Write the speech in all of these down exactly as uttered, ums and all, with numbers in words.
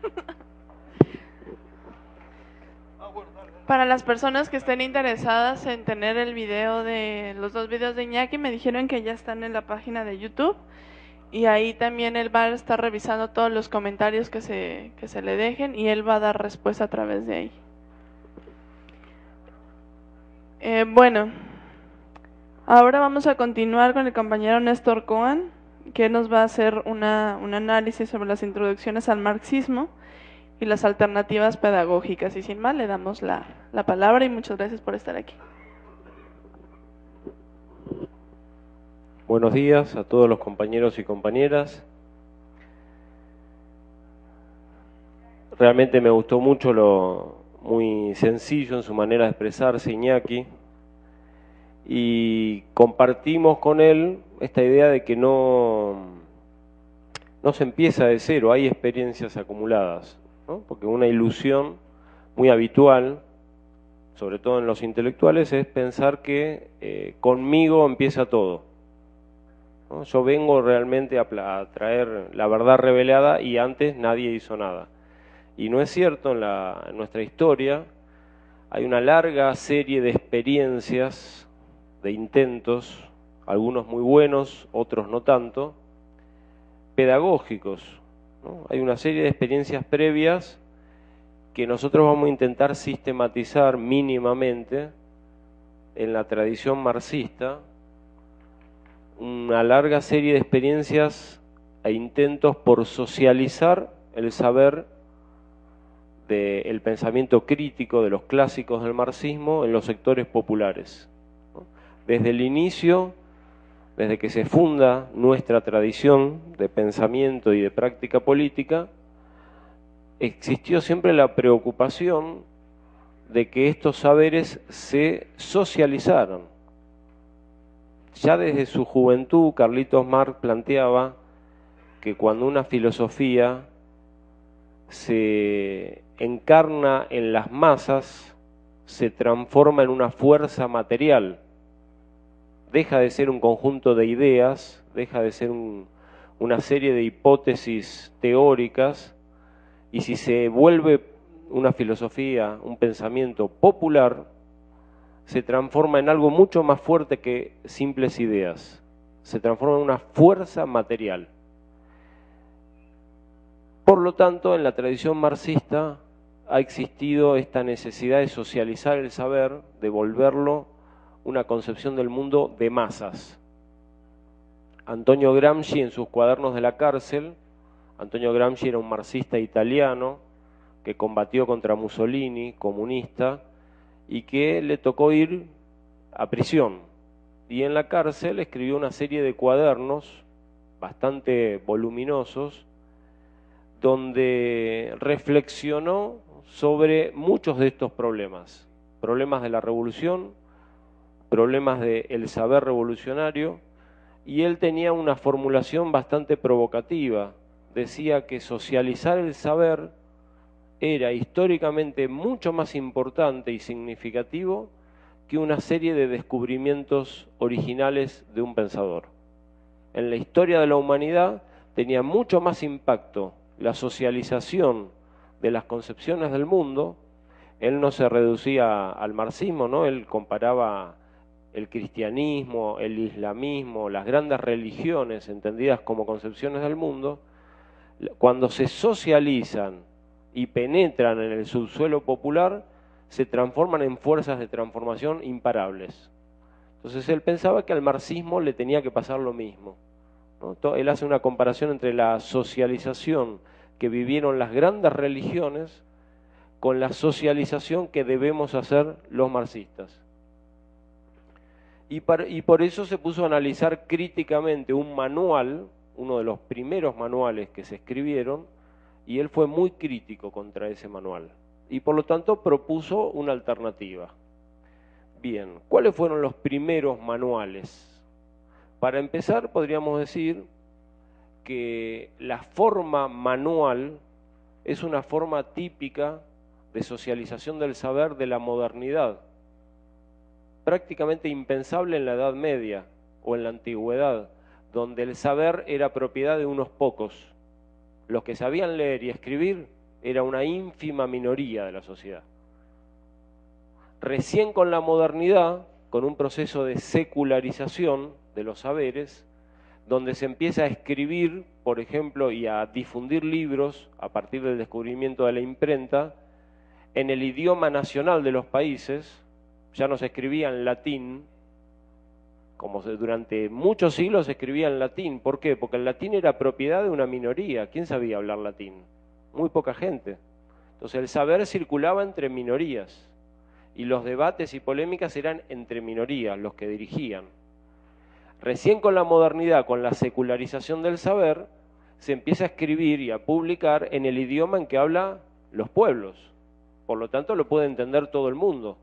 Para las personas que estén interesadas en tener el video de los dos videos de Iñaki, me dijeron que ya están en la página de YouTube y ahí también él va a estar revisando todos los comentarios que se, que se le dejen y él va a dar respuesta a través de ahí. Eh, bueno, ahora vamos a continuar con el compañero Néstor Cohen, que nos va a hacer una, un análisis sobre las introducciones al marxismo y las alternativas pedagógicas. Y sin más, le damos la, la palabra y muchas gracias por estar aquí. Buenos días a todos los compañeros y compañeras. Realmente me gustó mucho lo muy sencillo en su manera de expresarse, Iñaki, y compartimos con él esta idea de que no, no se empieza de cero, hay experiencias acumuladas, ¿no? Porque una ilusión muy habitual, sobre todo en los intelectuales, es pensar que eh, conmigo empieza todo, ¿no? Yo vengo realmente a, a traer la verdad revelada y antes nadie hizo nada. Y no es cierto, en, la, en nuestra historia hay una larga serie de experiencias, de intentos, algunos muy buenos, otros no tanto, pedagógicos, ¿no? Hay una serie de experiencias previas que nosotros vamos a intentar sistematizar mínimamente en la tradición marxista, una larga serie de experiencias e intentos por socializar el saber del pensamiento crítico de los clásicos del marxismo en los sectores populares, ¿no? Desde el inicio, desde que se funda nuestra tradición de pensamiento y de práctica política, existió siempre la preocupación de que estos saberes se socializaran. Ya desde su juventud, Carlitos Marx planteaba que cuando una filosofía se encarna en las masas, se transforma en una fuerza material, deja de ser un conjunto de ideas, deja de ser un, una serie de hipótesis teóricas, y si se vuelve una filosofía, un pensamiento popular, se transforma en algo mucho más fuerte que simples ideas, se transforma en una fuerza material. Por lo tanto, en la tradición marxista ha existido esta necesidad de socializar el saber, de volverlo una concepción del mundo de masas. Antonio Gramsci, en sus cuadernos de la cárcel, Antonio Gramsci era un marxista italiano que combatió contra Mussolini, comunista, y que le tocó ir a prisión. Y en la cárcel escribió una serie de cuadernos bastante voluminosos, donde reflexionó sobre muchos de estos problemas, problemas de la revolución, problemas del saber revolucionario, y él tenía una formulación bastante provocativa. Decía que socializar el saber era históricamente mucho más importante y significativo que una serie de descubrimientos originales de un pensador. En la historia de la humanidad tenía mucho más impacto la socialización de las concepciones del mundo. Él no se reducía al marxismo, ¿no? Él comparaba el cristianismo, el islamismo, las grandes religiones entendidas como concepciones del mundo. Cuando se socializan y penetran en el subsuelo popular, se transforman en fuerzas de transformación imparables. Entonces él pensaba que al marxismo le tenía que pasar lo mismo, ¿no? Él hace una comparación entre la socialización que vivieron las grandes religiones con la socialización que debemos hacer los marxistas. Y, para, y por eso se puso a analizar críticamente un manual, uno de los primeros manuales que se escribieron, y él fue muy crítico contra ese manual. Y por lo tanto propuso una alternativa. Bien, ¿cuáles fueron los primeros manuales? Para empezar, podríamos decir que la forma manual es una forma típica de socialización del saber de la modernidad, prácticamente impensable en la Edad Media o en la Antigüedad, donde el saber era propiedad de unos pocos. Los que sabían leer y escribir era una ínfima minoría de la sociedad. Recién con la modernidad, con un proceso de secularización de los saberes, donde se empieza a escribir, por ejemplo, y a difundir libros a partir del descubrimiento de la imprenta, en el idioma nacional de los países. Ya no se escribía en latín, como durante muchos siglos se escribía en latín. ¿Por qué? Porque el latín era propiedad de una minoría. ¿Quién sabía hablar latín? Muy poca gente. Entonces el saber circulaba entre minorías, y los debates y polémicas eran entre minorías, los que dirigían. Recién con la modernidad, con la secularización del saber, se empieza a escribir y a publicar en el idioma en que hablan los pueblos. Por lo tanto, lo puede entender todo el mundo.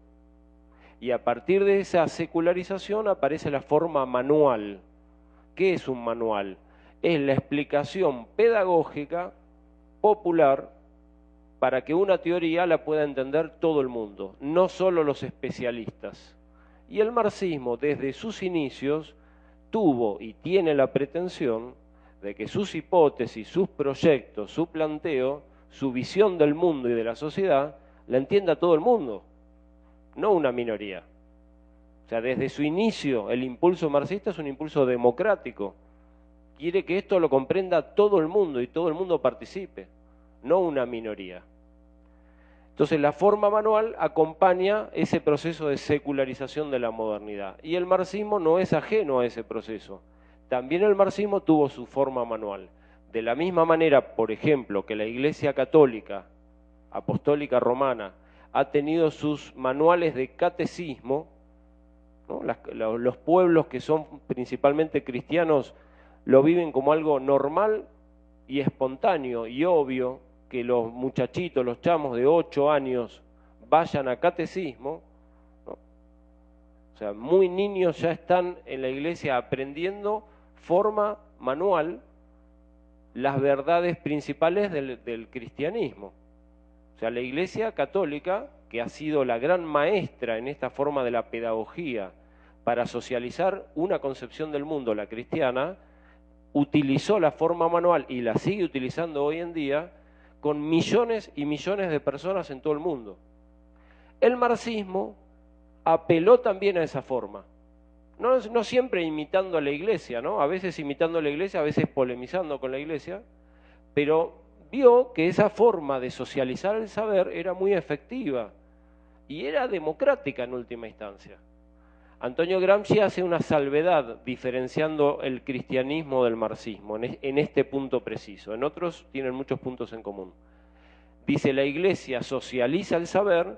Y a partir de esa secularización aparece la forma manual. ¿Qué es un manual? Es la explicación pedagógica popular para que una teoría la pueda entender todo el mundo, no solo los especialistas. Y el marxismo, desde sus inicios, tuvo y tiene la pretensión de que sus hipótesis, sus proyectos, su planteo, su visión del mundo y de la sociedad, la entienda todo el mundo, no una minoría. O sea, desde su inicio, el impulso marxista es un impulso democrático. Quiere que esto lo comprenda todo el mundo y todo el mundo participe, no una minoría. Entonces, la forma manual acompaña ese proceso de secularización de la modernidad. Y el marxismo no es ajeno a ese proceso. También el marxismo tuvo su forma manual. De la misma manera, por ejemplo, que la Iglesia Católica, Apostólica Romana, ha tenido sus manuales de catecismo, ¿no? Las, los pueblos que son principalmente cristianos lo viven como algo normal y espontáneo y obvio, que los muchachitos, los chamos de ocho años vayan a catecismo, ¿no? O sea, muy niños ya están en la iglesia aprendiendo forma manual las verdades principales del, del cristianismo. O sea, la Iglesia Católica, que ha sido la gran maestra en esta forma de la pedagogía para socializar una concepción del mundo, la cristiana, utilizó la forma manual y la sigue utilizando hoy en día con millones y millones de personas en todo el mundo. El marxismo apeló también a esa forma, no, no siempre imitando a la Iglesia, ¿no? A veces imitando a la Iglesia, a veces polemizando con la Iglesia, pero vio que esa forma de socializar el saber era muy efectiva y era democrática en última instancia. Antonio Gramsci hace una salvedad diferenciando el cristianismo del marxismo en este punto preciso. En otros tienen muchos puntos en común. Dice, la Iglesia socializa el saber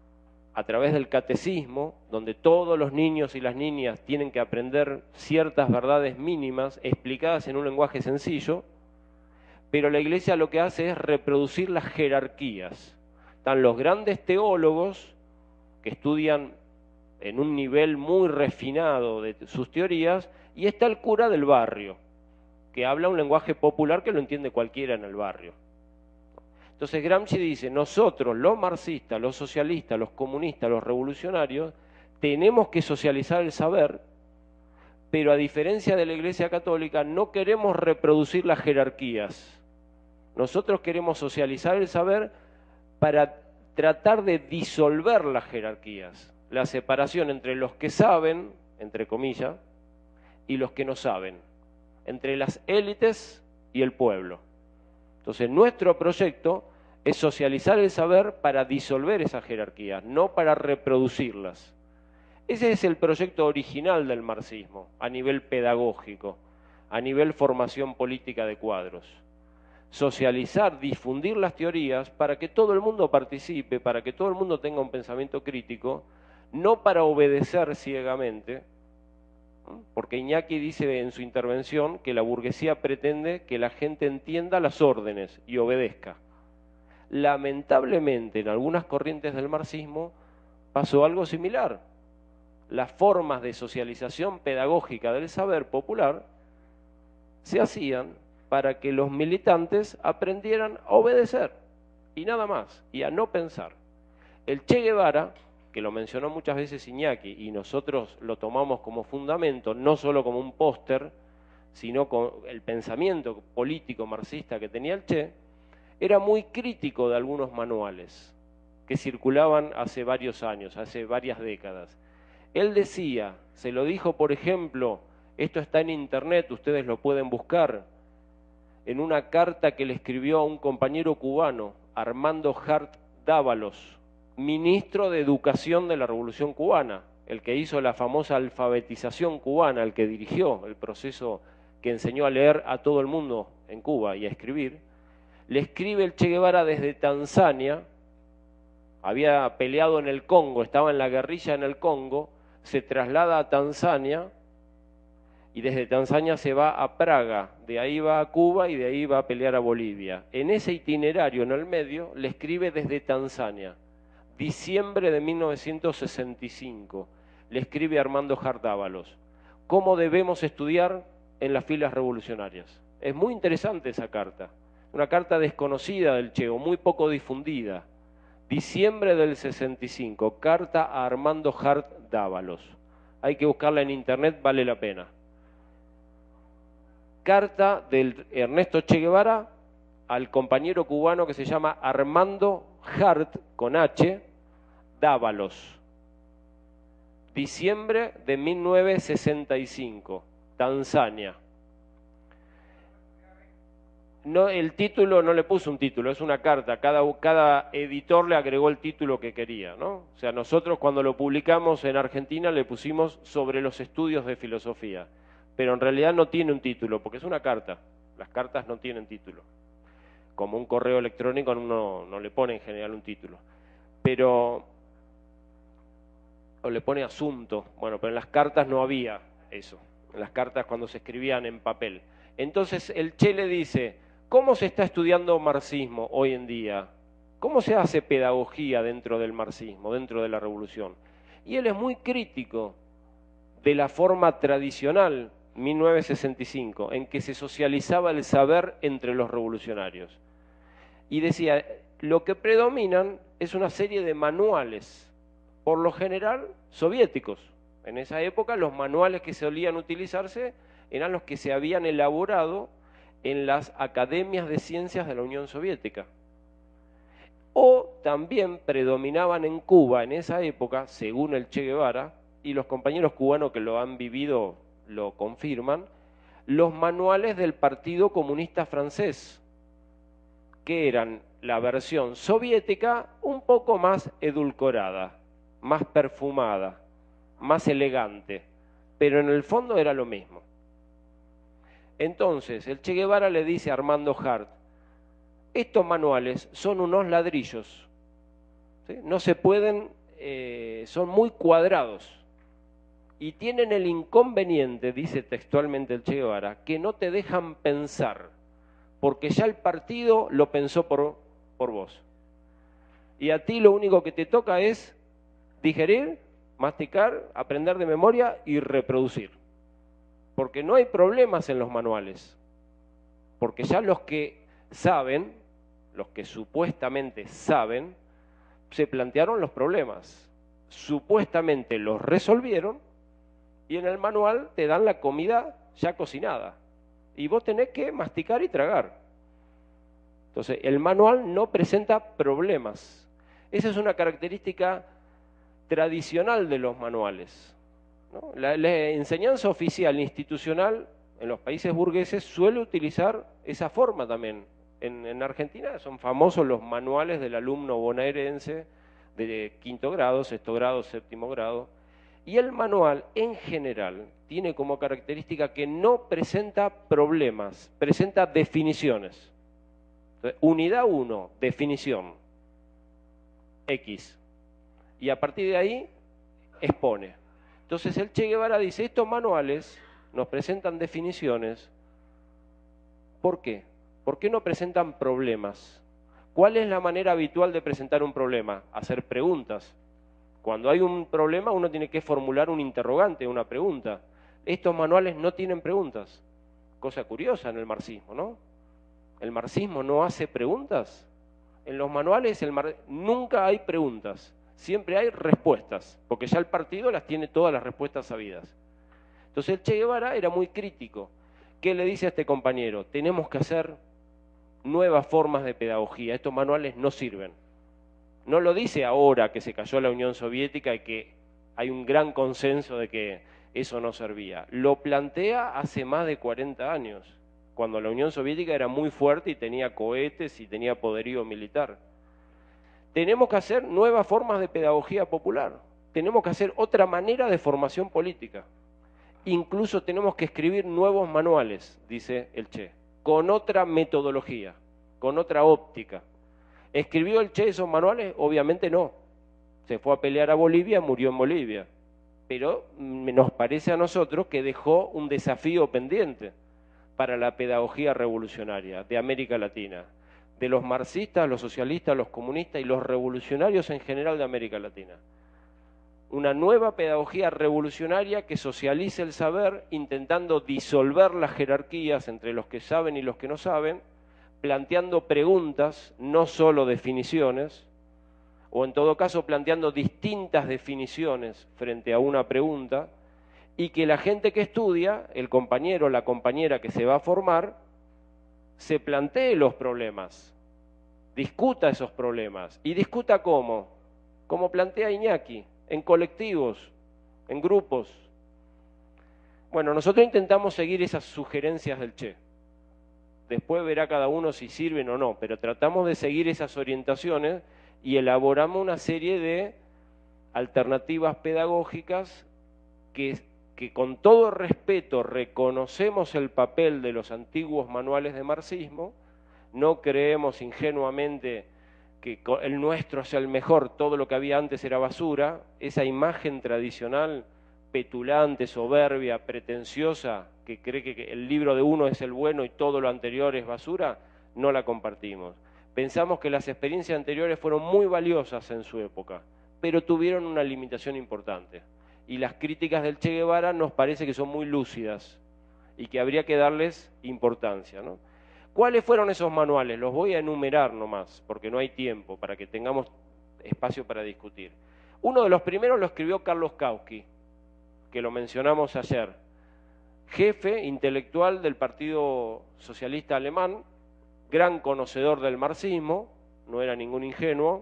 a través del catecismo, donde todos los niños y las niñas tienen que aprender ciertas verdades mínimas explicadas en un lenguaje sencillo, pero la Iglesia lo que hace es reproducir las jerarquías. Están los grandes teólogos que estudian en un nivel muy refinado de sus teorías, y está el cura del barrio, que habla un lenguaje popular que lo entiende cualquiera en el barrio. Entonces Gramsci dice, nosotros, los marxistas, los socialistas, los comunistas, los revolucionarios, tenemos que socializar el saber, pero a diferencia de la Iglesia Católica, no queremos reproducir las jerarquías. Nosotros queremos socializar el saber para tratar de disolver las jerarquías, la separación entre los que saben, entre comillas, y los que no saben, entre las élites y el pueblo. Entonces, nuestro proyecto es socializar el saber para disolver esas jerarquías, no para reproducirlas. Ese es el proyecto original del marxismo, a nivel pedagógico, a nivel formación política de cuadros. Socializar, difundir las teorías para que todo el mundo participe, para que todo el mundo tenga un pensamiento crítico, no para obedecer ciegamente, porque Iñaki dice en su intervención que la burguesía pretende que la gente entienda las órdenes y obedezca. Lamentablemente, en algunas corrientes del marxismo pasó algo similar. Las formas de socialización pedagógica del saber popular se hacían para que los militantes aprendieran a obedecer y nada más, y a no pensar. El Che Guevara, que lo mencionó muchas veces Iñaki, y nosotros lo tomamos como fundamento, no solo como un póster, sino con el pensamiento político marxista que tenía el Che, era muy crítico de algunos manuales que circulaban hace varios años, hace varias décadas. Él decía, se lo dijo, por ejemplo, esto está en internet, ustedes lo pueden buscar, en una carta que le escribió a un compañero cubano, Armando Hart Dávalos, ministro de Educación de la Revolución Cubana, el que hizo la famosa alfabetización cubana, el que dirigió el proceso que enseñó a leer a todo el mundo en Cuba y a escribir. Le escribe el Che Guevara desde Tanzania, había peleado en el Congo, estaba en la guerrilla en el Congo, se traslada a Tanzania y desde Tanzania se va a Praga, de ahí va a Cuba y de ahí va a pelear a Bolivia. En ese itinerario, en el medio, le escribe desde Tanzania, diciembre de mil novecientos sesenta y cinco, le escribe Armando Hart Dávalos, ¿cómo debemos estudiar en las filas revolucionarias? Es muy interesante esa carta, una carta desconocida del Che, o muy poco difundida. Diciembre del sesenta y cinco, carta a Armando Hart Dávalos. Hay que buscarla en internet, vale la pena. Carta del Ernesto Che Guevara al compañero cubano que se llama Armando Hart, con H, Dávalos. Diciembre de mil novecientos sesenta y cinco, Tanzania. No, el título no le puso un título, es una carta, cada, cada editor le agregó el título que quería, ¿no? O sea, nosotros cuando lo publicamos en Argentina le pusimos sobre los estudios de filosofía, pero en realidad no tiene un título, porque es una carta, las cartas no tienen título. Como un correo electrónico no, no le pone en general un título, pero, o le pone asunto, bueno, pero en las cartas no había eso, en las cartas cuando se escribían en papel. Entonces el Che le dice, ¿cómo se está estudiando marxismo hoy en día? ¿Cómo se hace pedagogía dentro del marxismo, dentro de la revolución? Y él es muy crítico de la forma tradicional, mil novecientos sesenta y cinco, en que se socializaba el saber entre los revolucionarios. Y decía, lo que predominan es una serie de manuales, por lo general soviéticos. En esa época los manuales que solían utilizarse eran los que se habían elaborado en las academias de ciencias de la Unión Soviética. O también predominaban en Cuba en esa época, según el Che Guevara, y los compañeros cubanos que lo han vivido lo confirman, los manuales del Partido Comunista Francés, que eran la versión soviética un poco más edulcorada, más perfumada, más elegante, pero en el fondo era lo mismo. Entonces, el Che Guevara le dice a Armando Hart, estos manuales son unos ladrillos, ¿sí? No se pueden, eh, son muy cuadrados y tienen el inconveniente, dice textualmente el Che Guevara, que no te dejan pensar, porque ya el partido lo pensó por, por vos. Y a ti lo único que te toca es digerir, masticar, aprender de memoria y reproducir. Porque no hay problemas en los manuales, porque ya los que saben, los que supuestamente saben, se plantearon los problemas, supuestamente los resolvieron y en el manual te dan la comida ya cocinada y vos tenés que masticar y tragar. Entonces, el manual no presenta problemas. Esa es una característica tradicional de los manuales, ¿no? La, la enseñanza oficial institucional en los países burgueses suele utilizar esa forma también. En, en Argentina son famosos los manuales del alumno bonaerense de quinto grado, sexto grado, séptimo grado, y el manual en general tiene como característica que no presenta problemas, presenta definiciones. Entonces, unidad uno, definición, X, y a partir de ahí expone. Entonces el Che Guevara dice, estos manuales nos presentan definiciones. ¿Por qué? ¿Por qué no presentan problemas? ¿Cuál es la manera habitual de presentar un problema? Hacer preguntas. Cuando hay un problema uno tiene que formular un interrogante, una pregunta. Estos manuales no tienen preguntas. Cosa curiosa en el marxismo, ¿no? El marxismo no hace preguntas. En los manuales el mar... nunca hay preguntas. Siempre hay respuestas, porque ya el partido las tiene todas las respuestas sabidas. Entonces el Che Guevara era muy crítico. ¿Qué le dice a este compañero? Tenemos que hacer nuevas formas de pedagogía. Estos manuales no sirven. No lo dice ahora que se cayó la Unión Soviética y que hay un gran consenso de que eso no servía. Lo plantea hace más de cuarenta años, cuando la Unión Soviética era muy fuerte y tenía cohetes y tenía poderío militar. Tenemos que hacer nuevas formas de pedagogía popular. Tenemos que hacer otra manera de formación política. Incluso tenemos que escribir nuevos manuales, dice el Che, con otra metodología, con otra óptica. ¿Escribió el Che esos manuales? Obviamente no. Se fue a pelear a Bolivia, murió en Bolivia. Pero nos parece a nosotros que dejó un desafío pendiente para la pedagogía revolucionaria de América Latina, de los marxistas, los socialistas, los comunistas y los revolucionarios en general de América Latina. Una nueva pedagogía revolucionaria que socialice el saber, intentando disolver las jerarquías entre los que saben y los que no saben, planteando preguntas, no solo definiciones, o en todo caso planteando distintas definiciones frente a una pregunta, y que la gente que estudia, el compañero o la compañera que se va a formar, se plantee los problemas, discuta esos problemas, y discuta cómo, como plantea Iñaki, en colectivos, en grupos. Bueno, nosotros intentamos seguir esas sugerencias del Che. Después verá cada uno si sirven o no, pero tratamos de seguir esas orientaciones y elaboramos una serie de alternativas pedagógicas que, que con todo respeto reconocemos el papel de los antiguos manuales de marxismo, no creemos ingenuamente que el nuestro sea el mejor, todo lo que había antes era basura, esa imagen tradicional, petulante, soberbia, pretenciosa, que cree que el libro de uno es el bueno y todo lo anterior es basura, no la compartimos. Pensamos que las experiencias anteriores fueron muy valiosas en su época, pero tuvieron una limitación importante. Y las críticas del Che Guevara nos parece que son muy lúcidas y que habría que darles importancia, ¿no? ¿Cuáles fueron esos manuales? Los voy a enumerar nomás, porque no hay tiempo para que tengamos espacio para discutir. Uno de los primeros lo escribió Carlos Kautsky, que lo mencionamos ayer, jefe intelectual del Partido Socialista Alemán, gran conocedor del marxismo, no era ningún ingenuo,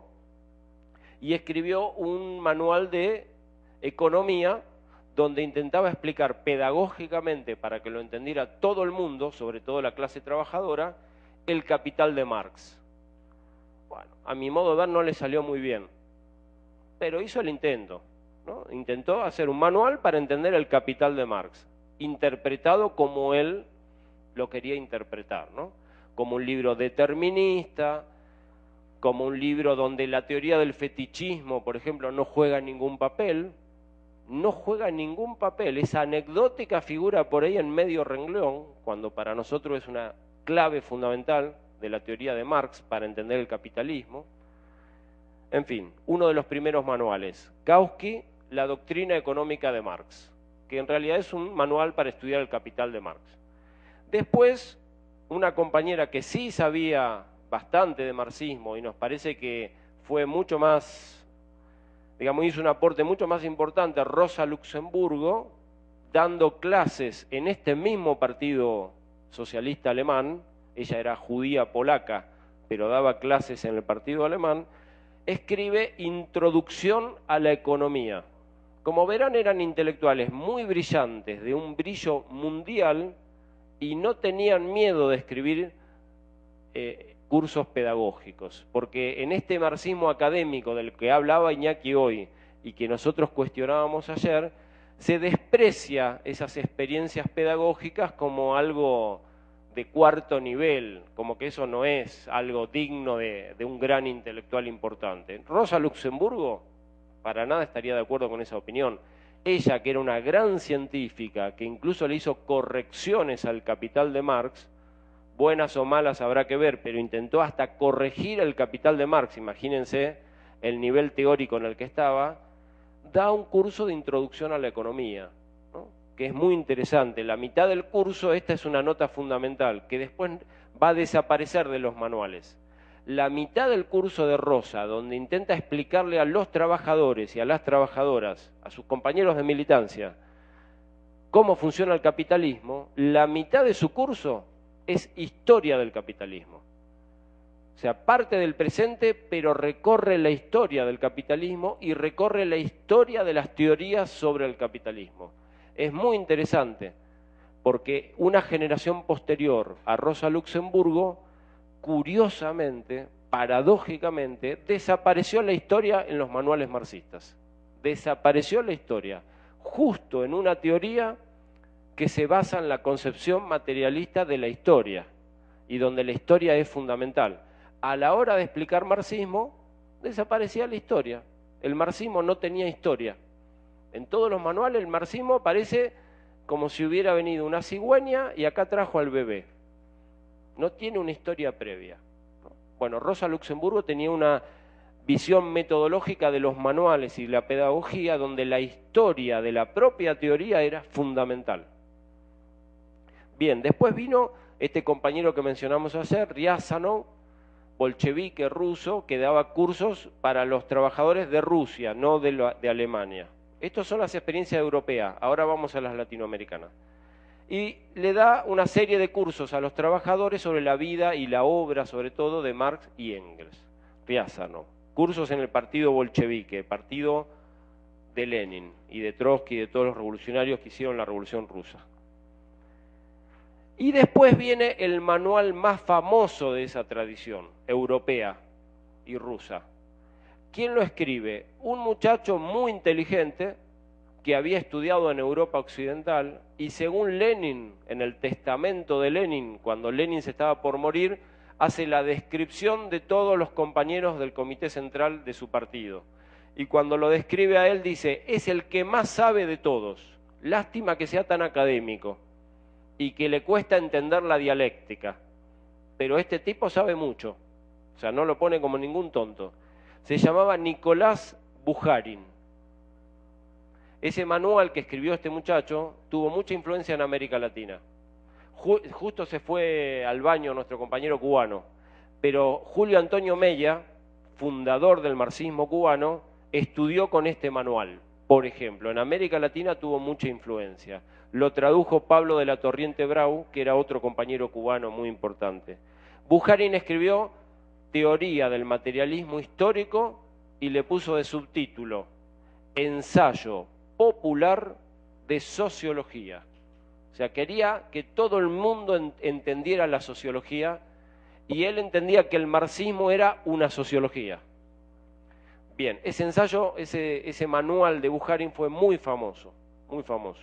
y escribió un manual de economía donde intentaba explicar pedagógicamente, para que lo entendiera todo el mundo, sobre todo la clase trabajadora, el capital de Marx. Bueno, a mi modo de ver no le salió muy bien, pero hizo el intento, ¿no? Intentó hacer un manual para entender el capital de Marx, interpretado como él lo quería interpretar, ¿no? Como un libro determinista, como un libro donde la teoría del fetichismo, por ejemplo, no juega ningún papel, no juega ningún papel, esa anecdótica figura por ahí en medio renglón, cuando para nosotros es una clave fundamental de la teoría de Marx para entender el capitalismo. En fin, uno de los primeros manuales, Kautsky, la doctrina económica de Marx, que en realidad es un manual para estudiar el capital de Marx. Después, una compañera que sí sabía bastante de marxismo y nos parece que fue mucho más, digamos, hizo un aporte mucho más importante, Rosa Luxemburgo, dando clases en este mismo partido socialista alemán, ella era judía polaca, pero daba clases en el partido alemán, escribe Introducción a la economía. Como verán, eran intelectuales muy brillantes, de un brillo mundial, y no tenían miedo de escribir eh, cursos pedagógicos, porque en este marxismo académico del que hablaba Iñaki hoy y que nosotros cuestionábamos ayer, se desprecia esas experiencias pedagógicas como algo de cuarto nivel, como que eso no es algo digno de, de un gran intelectual importante. Rosa Luxemburgo para nada estaría de acuerdo con esa opinión. Ella, que era una gran científica, que incluso le hizo correcciones al Capital de Marx, buenas o malas habrá que ver, pero intentó hasta corregir el Capital de Marx, imagínense el nivel teórico en el que estaba, da un curso de introducción a la economía, ¿no? Que es muy interesante. La mitad del curso, esta es una nota fundamental, que después va a desaparecer de los manuales. La mitad del curso de Rosa, donde intenta explicarle a los trabajadores y a las trabajadoras, a sus compañeros de militancia, cómo funciona el capitalismo, la mitad de su curso es historia del capitalismo. O sea, parte del presente, pero recorre la historia del capitalismo y recorre la historia de las teorías sobre el capitalismo. Es muy interesante, porque una generación posterior a Rosa Luxemburgo, curiosamente, paradójicamente, desapareció la historia en los manuales marxistas. Desapareció la historia, justo en una teoría que se basa en la concepción materialista de la historia, y donde la historia es fundamental. A la hora de explicar marxismo, desaparecía la historia. El marxismo no tenía historia. En todos los manuales el marxismo parece como si hubiera venido una cigüeña y acá trajo al bebé. No tiene una historia previa. Bueno, Rosa Luxemburgo tenía una visión metodológica de los manuales y la pedagogía donde la historia de la propia teoría era fundamental. Bien, después vino este compañero que mencionamos ayer, Riazanov, bolchevique ruso, que daba cursos para los trabajadores de Rusia, no de, la, de Alemania. Estas son las experiencias europeas, ahora vamos a las latinoamericanas. Y le da una serie de cursos a los trabajadores sobre la vida y la obra, sobre todo, de Marx y Engels. Riazanov. Cursos en el partido bolchevique, partido de Lenin y de Trotsky y de todos los revolucionarios que hicieron la Revolución Rusa. Y después viene el manual más famoso de esa tradición, europea y rusa. ¿Quién lo escribe? Un muchacho muy inteligente que había estudiado en Europa Occidental y según Lenin, en el testamento de Lenin, cuando Lenin se estaba por morir, hace la descripción de todos los compañeros del comité central de su partido. Y cuando lo describe a él dice, es el que más sabe de todos. Lástima que sea tan académico y que le cuesta entender la dialéctica. Pero este tipo sabe mucho. O sea, no lo pone como ningún tonto. Se llamaba Nicolás Bukharin. Ese manual que escribió este muchacho tuvo mucha influencia en América Latina. Justo se fue al baño nuestro compañero cubano, pero Julio Antonio Mella, fundador del marxismo cubano, estudió con este manual. Por ejemplo, en América Latina tuvo mucha influencia. Lo tradujo Pablo de la Torriente Brau, que era otro compañero cubano muy importante. Bukharin escribió Teoría del materialismo histórico y le puso de subtítulo Ensayo popular de sociología. O sea, quería que todo el mundo entendiera la sociología y él entendía que el marxismo era una sociología. Bien, ese ensayo, ese, ese manual de Bukharin fue muy famoso, muy famoso.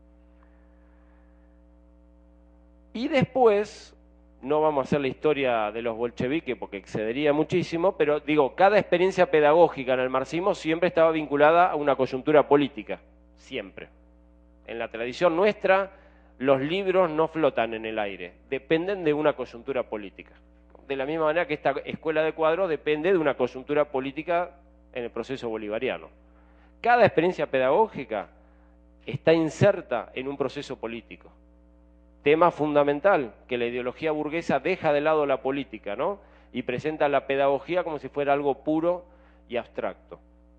Y después, no vamos a hacer la historia de los bolcheviques porque excedería muchísimo, pero digo, cada experiencia pedagógica en el marxismo siempre estaba vinculada a una coyuntura política, siempre. En la tradición nuestra, los libros no flotan en el aire, dependen de una coyuntura política. De la misma manera que esta escuela de cuadros depende de una coyuntura política en el proceso bolivariano. Cada experiencia pedagógica está inserta en un proceso político. Tema fundamental, que la ideología burguesa deja de lado la política, ¿no? Y presenta la pedagogía como si fuera algo puro y abstracto.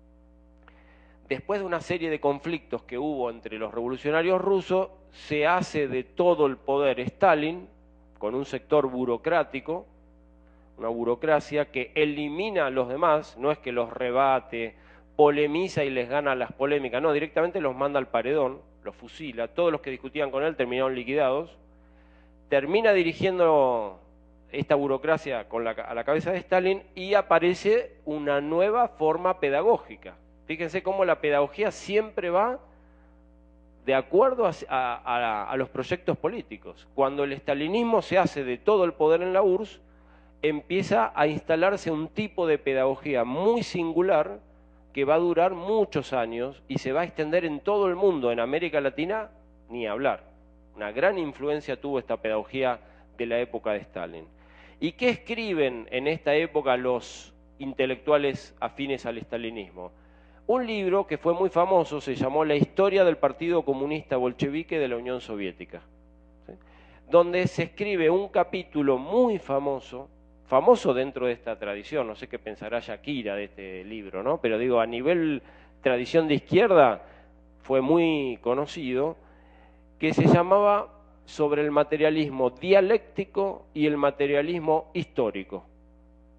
Después de una serie de conflictos que hubo entre los revolucionarios rusos, se hace de todo el poder Stalin, con un sector burocrático, una burocracia que elimina a los demás, no es que los rebate, polemiza y les gana las polémicas, no, directamente los manda al paredón, los fusila, todos los que discutían con él terminaron liquidados, termina dirigiendo esta burocracia con la, a la cabeza de Stalin y aparece una nueva forma pedagógica. Fíjense cómo la pedagogía siempre va de acuerdo a, a, a los proyectos políticos. Cuando el stalinismo se hace de todo el poder en la U R S S, empieza a instalarse un tipo de pedagogía muy singular que va a durar muchos años y se va a extender en todo el mundo. En América Latina, ni hablar. Una gran influencia tuvo esta pedagogía de la época de Stalin. ¿Y qué escriben en esta época los intelectuales afines al stalinismo? Un libro que fue muy famoso, se llamó La historia del Partido Comunista Bolchevique de la Unión Soviética, ¿sí? Donde se escribe un capítulo muy famoso, famoso dentro de esta tradición, no sé qué pensará Shakira de este libro, ¿no? Pero digo, a nivel tradición de izquierda fue muy conocido, que se llamaba Sobre el materialismo dialéctico y el materialismo histórico.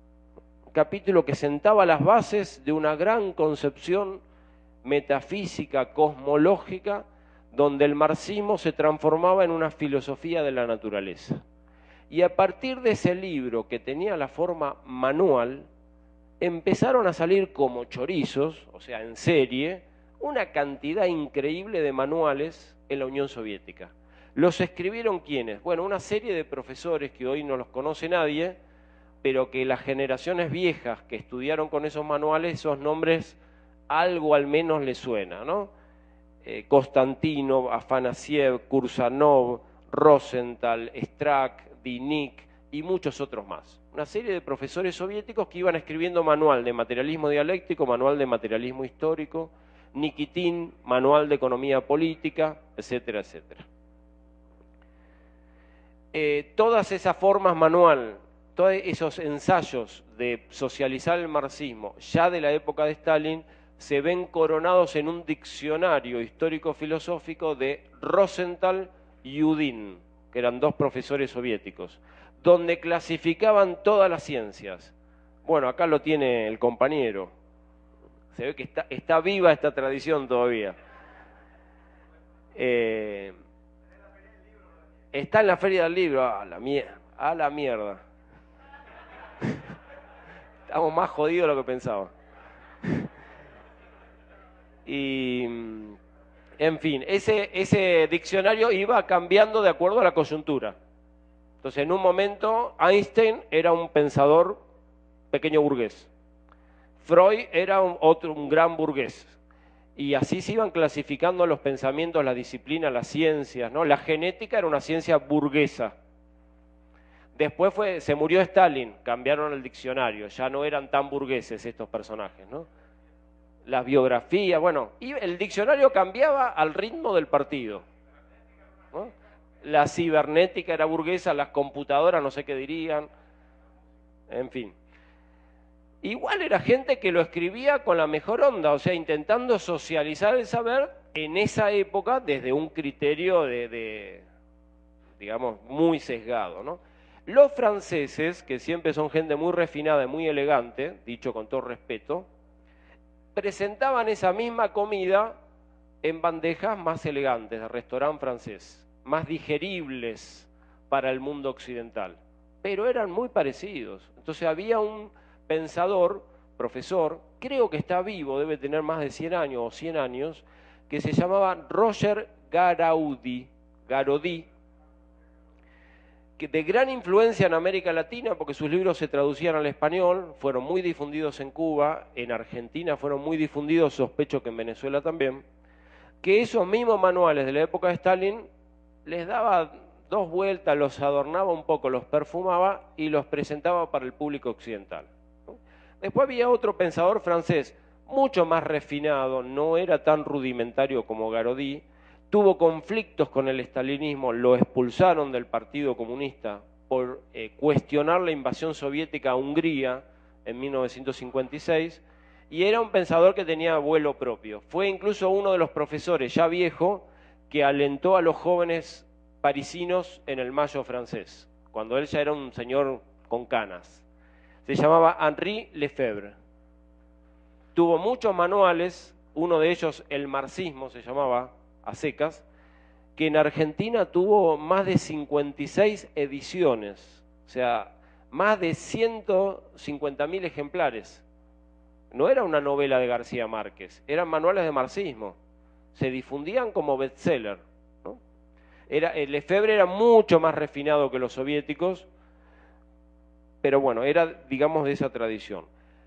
capítulo que sentaba las bases de una gran concepción metafísica, cosmológica, donde el marxismo se transformaba en una filosofía de la naturaleza. Y a partir de ese libro, que tenía la forma manual, empezaron a salir como chorizos, o sea, en serie, una cantidad increíble de manuales en la Unión Soviética. ¿Los escribieron quiénes? Bueno, una serie de profesores que hoy no los conoce nadie, pero que las generaciones viejas que estudiaron con esos manuales, esos nombres algo al menos les suena, ¿no? Eh, Konstantinov, Afanasiev, Kursanov, Rosenthal, Strack, Dinik y muchos otros más. Una serie de profesores soviéticos que iban escribiendo manual de materialismo dialéctico, manual de materialismo histórico, Nikitin, manual de economía política, etcétera, etcétera. Eh, todas esas formas manual, todos esos ensayos de socializar el marxismo, ya de la época de Stalin, se ven coronados en un diccionario histórico-filosófico de Rosenthal y Udin, que eran dos profesores soviéticos, donde clasificaban todas las ciencias. Bueno, acá lo tiene el compañero. Se ve que está, está viva esta tradición todavía. Eh, está en la Feria del Libro. A la, mier a la mierda. Estamos más jodidos de lo que pensaba. Y, en fin, ese, ese diccionario iba cambiando de acuerdo a la coyuntura. Entonces, en un momento, Einstein era un pensador pequeño burgués. Freud era un, otro, un gran burgués. Y así se iban clasificando los pensamientos, las disciplinas, las ciencias, ¿no? La genética era una ciencia burguesa. Después fue, se murió Stalin, cambiaron el diccionario, ya no eran tan burgueses estos personajes, ¿no? Las biografías, bueno, y el diccionario cambiaba al ritmo del partido, ¿no? La cibernética era burguesa, las computadoras no sé qué dirían, en fin. Igual era gente que lo escribía con la mejor onda, o sea, intentando socializar el saber en esa época desde un criterio de, de digamos, muy sesgado, ¿no? Los franceses, que siempre son gente muy refinada y muy elegante, dicho con todo respeto, presentaban esa misma comida en bandejas más elegantes, de restaurante francés, más digeribles para el mundo occidental, pero eran muy parecidos. Entonces había un pensador, profesor, creo que está vivo, debe tener más de cien años o cien años, que se llamaba Roger Garaudi, Garodi, que de gran influencia en América Latina, porque sus libros se traducían al español, fueron muy difundidos en Cuba, en Argentina fueron muy difundidos, sospecho que en Venezuela también, que esos mismos manuales de la época de Stalin les daba dos vueltas, los adornaba un poco, los perfumaba y los presentaba para el público occidental. Después había otro pensador francés, mucho más refinado, no era tan rudimentario como Garodi, tuvo conflictos con el estalinismo, lo expulsaron del Partido Comunista por eh, cuestionar la invasión soviética a Hungría en mil novecientos cincuenta y seis, y era un pensador que tenía vuelo propio. Fue incluso uno de los profesores, ya viejo, que alentó a los jóvenes parisinos en el Mayo francés, cuando él ya era un señor con canas. Se llamaba Henri Lefebvre. Tuvo muchos manuales, uno de ellos, El marxismo, se llamaba, a secas, que en Argentina tuvo más de cincuenta y seis ediciones, o sea, más de ciento cincuenta mil ejemplares. No era una novela de García Márquez, eran manuales de marxismo, se difundían como bestseller, ¿no? Era, el Lefebvre era mucho más refinado que los soviéticos, pero bueno, era, digamos, de esa tradición.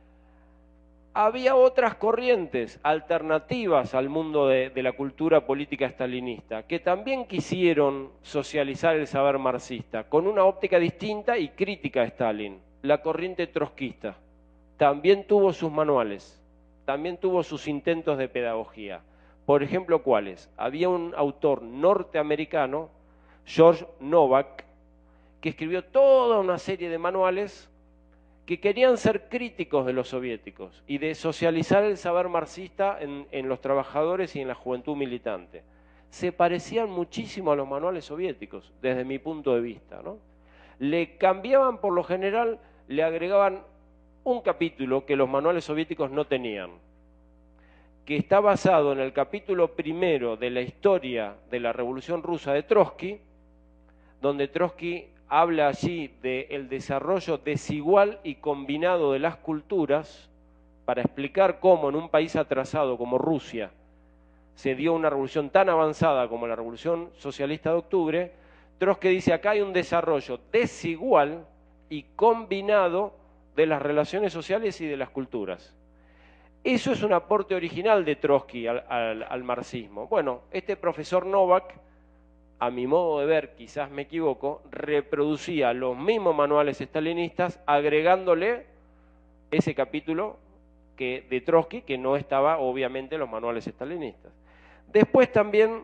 Había otras corrientes alternativas al mundo de, de la cultura política estalinista que también quisieron socializar el saber marxista con una óptica distinta y crítica a Stalin. La corriente trotskista también tuvo sus manuales, también tuvo sus intentos de pedagogía. Por ejemplo, ¿cuáles? Había un autor norteamericano, George Novak, que escribió toda una serie de manuales que querían ser críticos de los soviéticos y de socializar el saber marxista en, en los trabajadores y en la juventud militante. Se parecían muchísimo a los manuales soviéticos, desde mi punto de vista, ¿no? Le cambiaban, por lo general, le agregaban un capítulo que los manuales soviéticos no tenían, que está basado en el capítulo primero de la historia de la Revolución Rusa de Trotsky, donde Trotsky habla allí del desarrollo desigual y combinado de las culturas para explicar cómo en un país atrasado como Rusia se dio una revolución tan avanzada como la Revolución Socialista de Octubre. Trotsky dice, acá hay un desarrollo desigual y combinado de las relaciones sociales y de las culturas. Eso es un aporte original de Trotsky al, al, al marxismo. Bueno, este profesor Novak, a mi modo de ver, quizás me equivoco, reproducía los mismos manuales estalinistas agregándole ese capítulo que, de Trotsky, que no estaba obviamente en los manuales estalinistas. Después también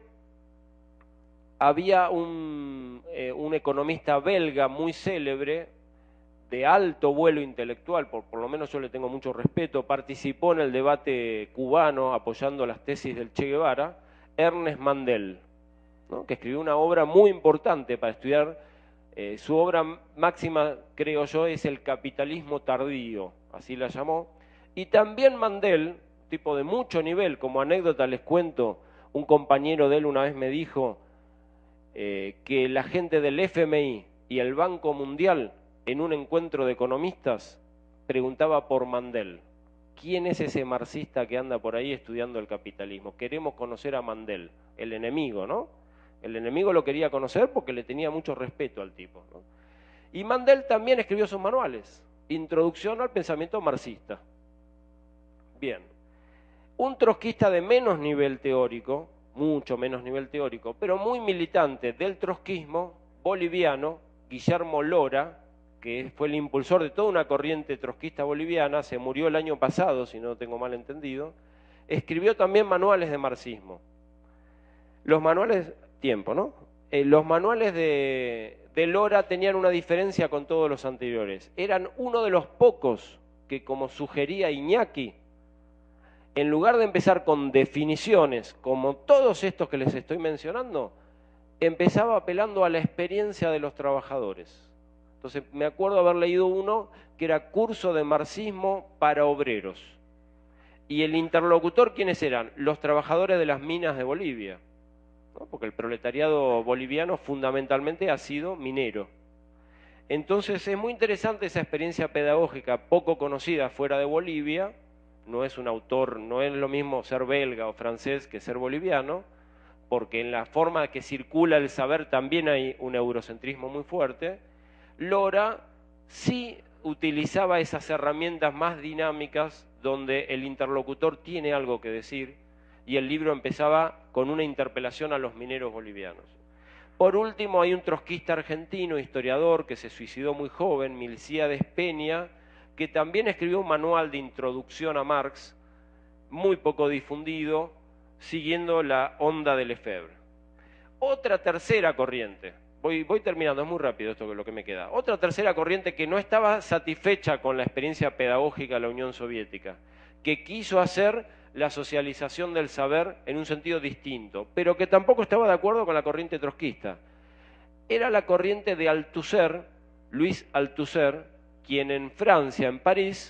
había un, eh, un economista belga muy célebre, de alto vuelo intelectual, por, por lo menos yo le tengo mucho respeto, participó en el debate cubano apoyando las tesis del Che Guevara, Ernest Mandel, ¿no? Que escribió una obra muy importante para estudiar, eh, su obra máxima, creo yo, es El capitalismo tardío, así la llamó, y también Mandel, tipo de mucho nivel, como anécdota les cuento, un compañero de él una vez me dijo eh, que la gente del F M I y el Banco Mundial, en un encuentro de economistas, preguntaba por Mandel. ¿Quién es ese marxista que anda por ahí estudiando el capitalismo? Queremos conocer a Mandel, el enemigo, ¿no? El enemigo lo quería conocer porque le tenía mucho respeto al tipo, ¿no? Y Mandel también escribió sus manuales, Introducción al pensamiento marxista. Bien, un trotskista de menos nivel teórico, mucho menos nivel teórico, pero muy militante del trotskismo boliviano, Guillermo Lora, que fue el impulsor de toda una corriente trotskista boliviana, se murió el año pasado, si no tengo mal entendido, escribió también manuales de marxismo. Los manuales, tiempo, ¿no? Eh, los manuales de, de Lora tenían una diferencia con todos los anteriores. Eran uno de los pocos que, como sugería Iñaki, en lugar de empezar con definiciones, como todos estos que les estoy mencionando, empezaba apelando a la experiencia de los trabajadores. Entonces me acuerdo haber leído uno que era Curso de Marxismo para Obreros. Y el interlocutor, ¿quiénes eran? Los trabajadores de las minas de Bolivia, ¿no? Porque el proletariado boliviano fundamentalmente ha sido minero. Entonces es muy interesante esa experiencia pedagógica poco conocida fuera de Bolivia. No es un autor, no es lo mismo ser belga o francés que ser boliviano, porque en la forma que circula el saber también hay un eurocentrismo muy fuerte. Lora sí utilizaba esas herramientas más dinámicas donde el interlocutor tiene algo que decir, y el libro empezaba con una interpelación a los mineros bolivianos. Por último, hay un trotskista argentino, historiador, que se suicidó muy joven, Milcíades Peña, que también escribió un manual de introducción a Marx, muy poco difundido, siguiendo la onda de Lefebvre. Otra tercera corriente, voy, voy terminando, es muy rápido esto que es lo que me queda. Otra tercera corriente que no estaba satisfecha con la experiencia pedagógica de la Unión Soviética, que quiso hacer la socialización del saber en un sentido distinto, pero que tampoco estaba de acuerdo con la corriente trotskista. Era la corriente de Althusser, Luis Althusser, quien en Francia, en París,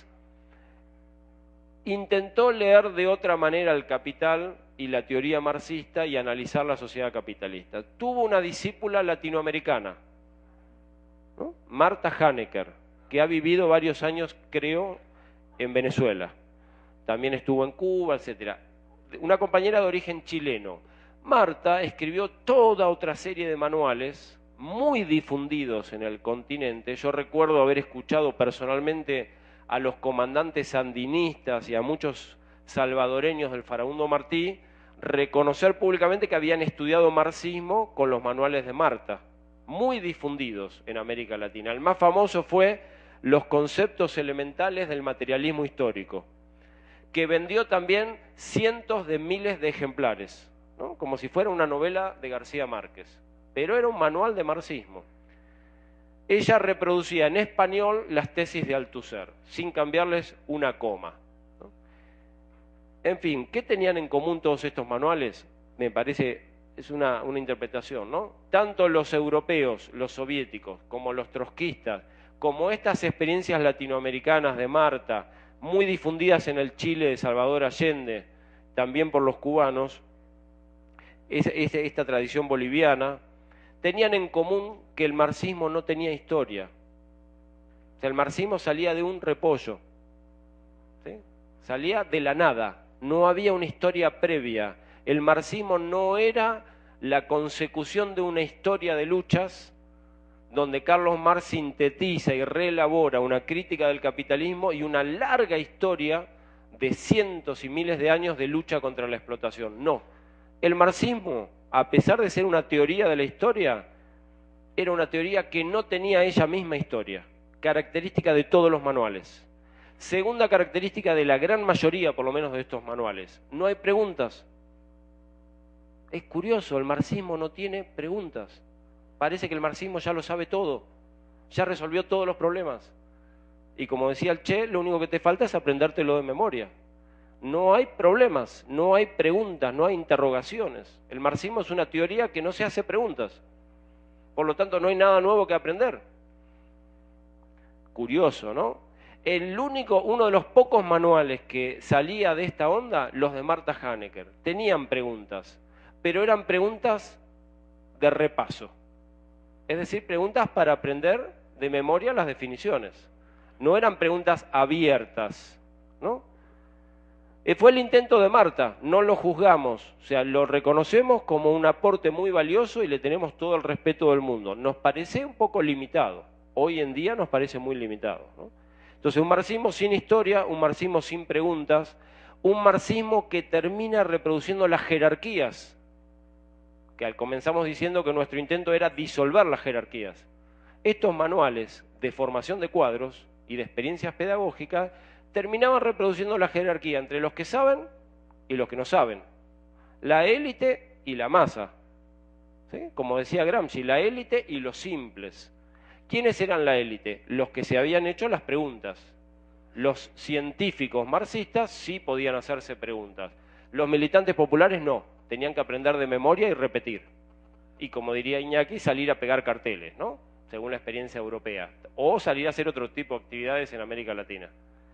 intentó leer de otra manera el Capital y la teoría marxista y analizar la sociedad capitalista. Tuvo una discípula latinoamericana, ¿no? Marta Hanecker, que ha vivido varios años, creo, en Venezuela. También estuvo en Cuba, etcétera. Una compañera de origen chileno. Marta escribió toda otra serie de manuales muy difundidos en el continente. Yo recuerdo haber escuchado personalmente a los comandantes sandinistas y a muchos salvadoreños del Farabundo Martí reconocer públicamente que habían estudiado marxismo con los manuales de Marta, muy difundidos en América Latina. El más famoso fue Los conceptos elementales del materialismo histórico, que vendió también cientos de miles de ejemplares, ¿no? Como si fuera una novela de García Márquez, pero era un manual de marxismo. Ella reproducía en español las tesis de Althusser, sin cambiarles una coma, ¿no? En fin, ¿qué tenían en común todos estos manuales? Me parece, es una, una interpretación, ¿no? Tanto los europeos, los soviéticos, como los trotskistas, como estas experiencias latinoamericanas de Marta, muy difundidas en el Chile de Salvador Allende, también por los cubanos, es, es, esta tradición boliviana, tenían en común que el marxismo no tenía historia. O sea, el marxismo salía de un repollo, ¿sí? Salía de la nada, no había una historia previa. El marxismo no era la consecución de una historia de luchas donde Carlos Marx sintetiza y reelabora una crítica del capitalismo y una larga historia de cientos y miles de años de lucha contra la explotación. No, el marxismo, a pesar de ser una teoría de la historia, era una teoría que no tenía ella misma historia, característica de todos los manuales. Segunda característica de la gran mayoría, por lo menos, de estos manuales: no hay preguntas. Es curioso, el marxismo no tiene preguntas. Parece que el marxismo ya lo sabe todo, ya resolvió todos los problemas. Y como decía el Che, lo único que te falta es aprendértelo de memoria. No hay problemas, no hay preguntas, no hay interrogaciones. El marxismo es una teoría que no se hace preguntas. Por lo tanto, no hay nada nuevo que aprender. Curioso, ¿no? El único, uno de los pocos manuales que salía de esta onda, los de Marta Hanecker, tenían preguntas, pero eran preguntas de repaso. Es decir, preguntas para aprender de memoria las definiciones. No eran preguntas abiertas, ¿no? Fue el intento de Marta, no lo juzgamos, o sea, lo reconocemos como un aporte muy valioso y le tenemos todo el respeto del mundo. Nos parece un poco limitado, hoy en día nos parece muy limitado, ¿no? Entonces, un marxismo sin historia, un marxismo sin preguntas, un marxismo que termina reproduciendo las jerarquías, que comenzamos diciendo que nuestro intento era disolver las jerarquías. Estos manuales de formación de cuadros y de experiencias pedagógicas terminaban reproduciendo la jerarquía entre los que saben y los que no saben, la élite y la masa, ¿sí? Como decía Gramsci, la élite y los simples. ¿Quiénes eran la élite? Los que se habían hecho las preguntas. Los científicos marxistas sí podían hacerse preguntas. Los militantes populares no, tenían que aprender de memoria y repetir. Y como diría Iñaki, salir a pegar carteles, ¿no? Según la experiencia europea. O salir a hacer otro tipo de actividades en América Latina.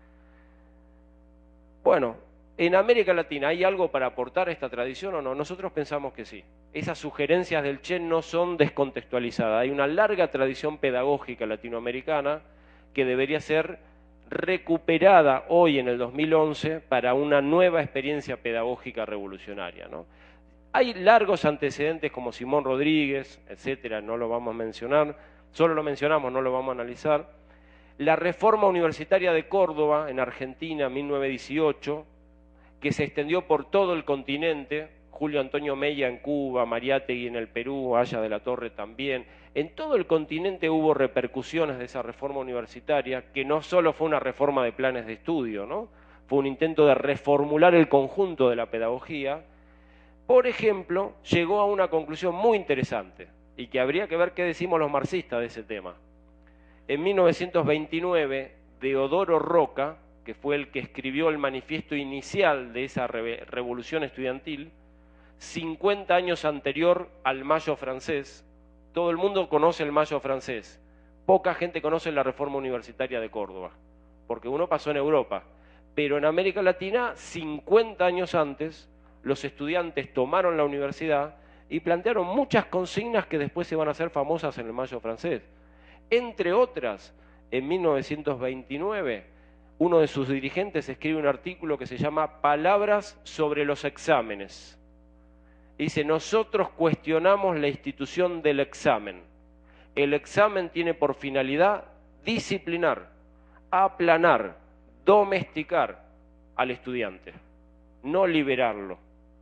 Bueno, ¿en América Latina hay algo para aportar a esta tradición o no? Nosotros pensamos que sí. Esas sugerencias del Che no son descontextualizadas. Hay una larga tradición pedagógica latinoamericana que debería ser recuperada hoy en el dos mil once para una nueva experiencia pedagógica revolucionaria, ¿no? Hay largos antecedentes como Simón Rodríguez, etcétera, no lo vamos a mencionar, solo lo mencionamos, no lo vamos a analizar. La reforma universitaria de Córdoba, en Argentina, mil novecientos dieciocho, que se extendió por todo el continente, Julio Antonio Mella en Cuba, Mariátegui en el Perú, Aya de la Torre también. En todo el continente hubo repercusiones de esa reforma universitaria, que no solo fue una reforma de planes de estudio, ¿no? Fue un intento de reformular el conjunto de la pedagogía. Por ejemplo, llegó a una conclusión muy interesante, y que habría que ver qué decimos los marxistas de ese tema. En mil novecientos veintinueve, Deodoro Roca, que fue el que escribió el manifiesto inicial de esa re- revolución estudiantil, cincuenta años anterior al Mayo francés. Todo el mundo conoce el Mayo francés, poca gente conoce la reforma universitaria de Córdoba, porque uno pasó en Europa, pero en América Latina, cincuenta años antes, los estudiantes tomaron la universidad y plantearon muchas consignas que después se van a hacer famosas en el Mayo francés. Entre otras, en mil novecientos veintinueve, uno de sus dirigentes escribe un artículo que se llama Palabras sobre los exámenes. Dice, nosotros cuestionamos la institución del examen. El examen tiene por finalidad disciplinar, aplanar, domesticar al estudiante, no liberarlo.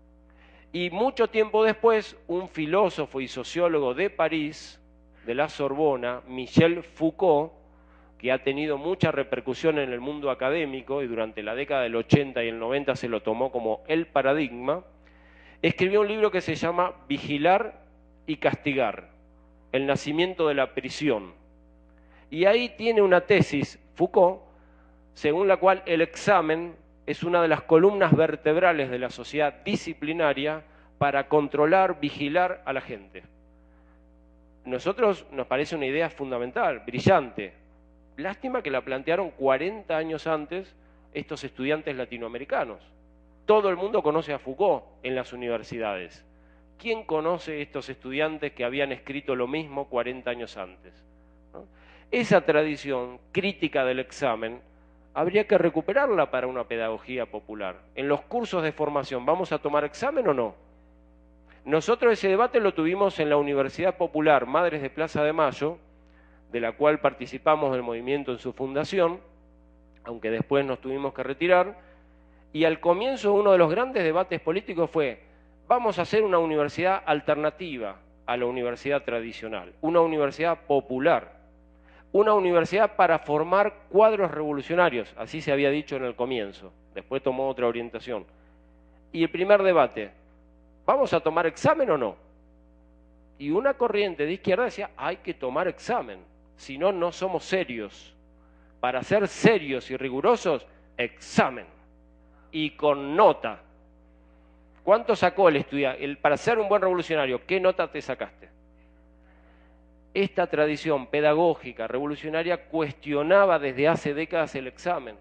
Y mucho tiempo después, un filósofo y sociólogo de París, de la Sorbona, Michel Foucault, que ha tenido mucha repercusión en el mundo académico y durante la década del ochenta y el noventa se lo tomó como el paradigma, escribió un libro que se llama Vigilar y castigar, el nacimiento de la prisión. Y ahí tiene una tesis, Foucault, según la cual el examen es una de las columnas vertebrales de la sociedad disciplinaria para controlar, vigilar a la gente. Nosotros nos parece una idea fundamental, brillante, Lástima que la plantearon cuarenta años antes estos estudiantes latinoamericanos. Todo el mundo conoce a Foucault en las universidades. ¿Quién conoce estos estudiantes que habían escrito lo mismo cuarenta años antes? ¿No? Esa tradición crítica del examen habría que recuperarla para una pedagogía popular. En los cursos de formación, ¿vamos a tomar examen o no? Nosotros ese debate lo tuvimos en la Universidad Popular Madres de Plaza de Mayo, de la cual participamos del movimiento en su fundación, aunque después nos tuvimos que retirar, y al comienzo uno de los grandes debates políticos fue: vamos a hacer una universidad alternativa a la universidad tradicional, una universidad popular, una universidad para formar cuadros revolucionarios, así se había dicho en el comienzo, después tomó otra orientación. Y el primer debate: ¿vamos a tomar examen o no? Y una corriente de izquierda decía: hay que tomar examen, si no, no somos serios. Para ser serios y rigurosos, examen. Y con nota. ¿Cuánto sacó el estudiante? El, para ser un buen revolucionario, ¿qué nota te sacaste? Esta tradición pedagógica revolucionaria cuestionaba desde hace décadas el examen.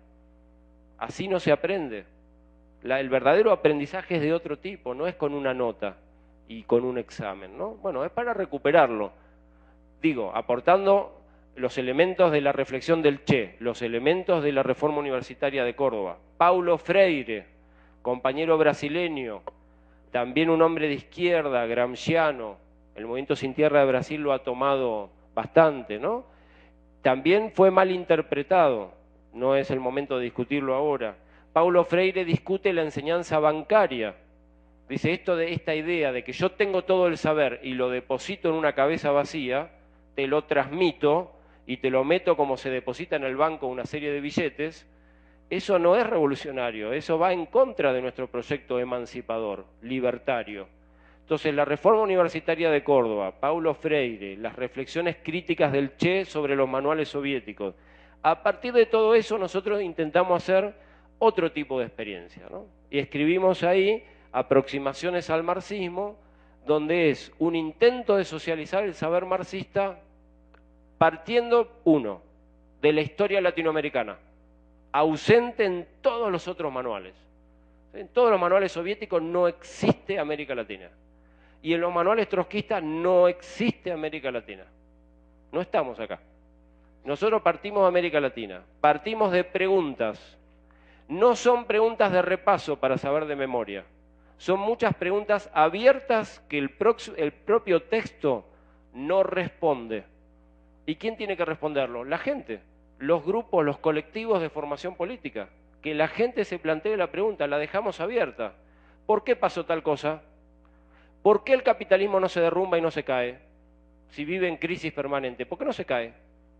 Así no se aprende. La, el verdadero aprendizaje es de otro tipo, no es con una nota y con un examen, ¿no? Bueno, es para recuperarlo. Digo, aportando los elementos de la reflexión del Che, los elementos de la reforma universitaria de Córdoba. Paulo Freire, compañero brasileño, también un hombre de izquierda, gramsciano, el movimiento Sin Tierra de Brasil lo ha tomado bastante, ¿no? También fue mal interpretado, no es el momento de discutirlo ahora. Paulo Freire discute la enseñanza bancaria. Dice esto de esta idea de que yo tengo todo el saber y lo deposito en una cabeza vacía, te lo transmito y te lo meto como se deposita en el banco una serie de billetes. Eso no es revolucionario, eso va en contra de nuestro proyecto emancipador, libertario. Entonces, la reforma universitaria de Córdoba, Paulo Freire, las reflexiones críticas del Che sobre los manuales soviéticos, a partir de todo eso nosotros intentamos hacer otro tipo de experiencia, ¿no? Y escribimos ahí Aproximaciones al marxismo, donde es un intento de socializar el saber marxista partiendo, uno, de la historia latinoamericana, ausente en todos los otros manuales. En todos los manuales soviéticos no existe América Latina. Y en los manuales trotskistas no existe América Latina. No estamos acá. Nosotros partimos de América Latina, partimos de preguntas. No son preguntas de repaso para saber de memoria. Son muchas preguntas abiertas que el, el propio texto no responde. ¿Y quién tiene que responderlo? La gente, los grupos, los colectivos de formación política. Que la gente se plantee la pregunta, la dejamos abierta. ¿Por qué pasó tal cosa? ¿Por qué el capitalismo no se derrumba y no se cae? Si vive en crisis permanente, ¿por qué no se cae?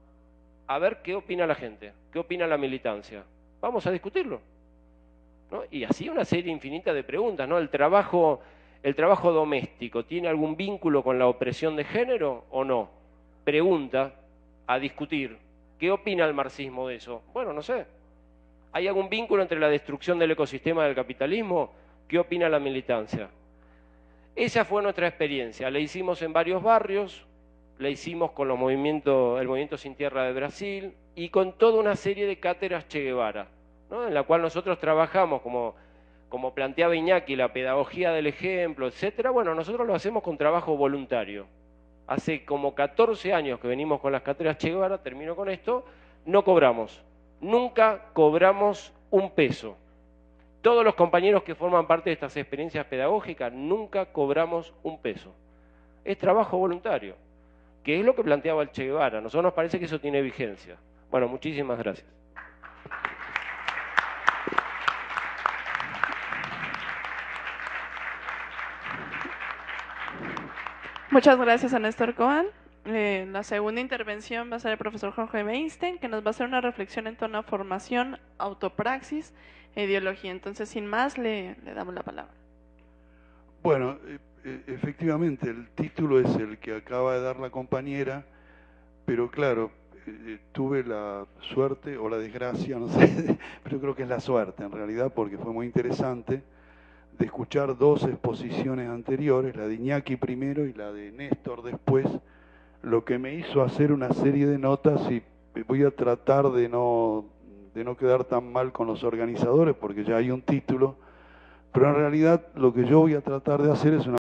A ver qué opina la gente, qué opina la militancia. Vamos a discutirlo, ¿no? Y así una serie infinita de preguntas, ¿no? El trabajo, el trabajo doméstico, ¿tiene algún vínculo con la opresión de género o no? Pregunta a discutir. ¿Qué opina el marxismo de eso? Bueno, no sé. ¿Hay algún vínculo entre la destrucción del ecosistema del capitalismo? ¿Qué opina la militancia? Esa fue nuestra experiencia. La hicimos en varios barrios, la hicimos con los movimientos, el movimiento Sin Tierra de Brasil y con toda una serie de cátedras Che Guevara, ¿no? En la cual nosotros trabajamos, como, como planteaba Iñaki, la pedagogía del ejemplo, etcétera. Bueno, nosotros lo hacemos con trabajo voluntario. Hace como catorce años que venimos con las cátedras Che Guevara, termino con esto, no cobramos. Nunca cobramos un peso. Todos los compañeros que forman parte de estas experiencias pedagógicas nunca cobramos un peso. Es trabajo voluntario, que es lo que planteaba el Che Guevara. A nosotros nos parece que eso tiene vigencia. Bueno, muchísimas gracias. Muchas gracias a Néstor Cohen. Eh, la segunda intervención va a ser el profesor Jorge Weinstein, que nos va a hacer una reflexión en torno a formación, autopraxis e ideología. Entonces, sin más, le, le damos la palabra. Bueno, eh, efectivamente, el título es el que acaba de dar la compañera, pero claro, eh, tuve la suerte o la desgracia, no sé, pero creo que es la suerte en realidad, porque fue muy interesante, de escuchar dos exposiciones anteriores, la de Iñaki primero y la de Néstor después, lo que me hizo hacer una serie de notas y voy a tratar de no, de no quedar tan mal con los organizadores porque ya hay un título, pero en realidad lo que yo voy a tratar de hacer es una